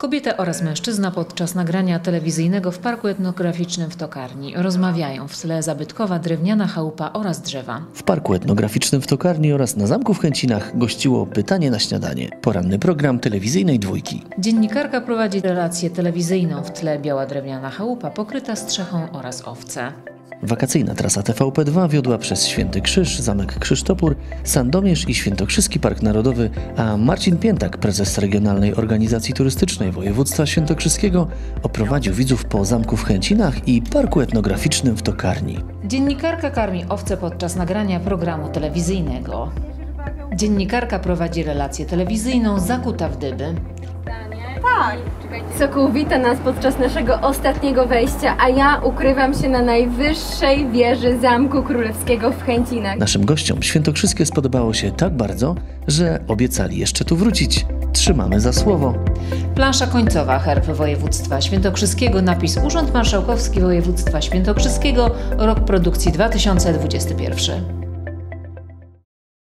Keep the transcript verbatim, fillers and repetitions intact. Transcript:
Kobieta oraz mężczyzna podczas nagrania telewizyjnego w Parku Etnograficznym w Tokarni rozmawiają. W tle zabytkowa drewniana chałupa oraz drzewa. W Parku Etnograficznym w Tokarni oraz na Zamku w Chęcinach gościło Pytanie na śniadanie. Poranny program telewizyjnej Dwójki. Dziennikarka prowadzi relację telewizyjną. W tle biała drewniana chałupa pokryta strzechą oraz owce. Wakacyjna trasa T V P dwa wiodła przez Święty Krzyż, Zamek Krzysztopór, Sandomierz i Świętokrzyski Park Narodowy, a Marcin Piętak, prezes Regionalnej Organizacji Turystycznej Województwa Świętokrzyskiego, oprowadził widzów po Zamku w Chęcinach i Parku Etnograficznym w Tokarni. Dziennikarka karmi owce podczas nagrania programu telewizyjnego. Dziennikarka prowadzi relację telewizyjną zakuta w dyby. Tak. Sokół wita nas podczas naszego ostatniego wejścia, a ja ukrywam się na najwyższej wieży Zamku Królewskiego w Chęcinach. Naszym gościom Świętokrzyskie spodobało się tak bardzo, że obiecali jeszcze tu wrócić. Trzymamy za słowo. Plansza końcowa, herb województwa świętokrzyskiego, napis Urząd Marszałkowski Województwa Świętokrzyskiego, rok produkcji dwa tysiące dwudziesty pierwszy.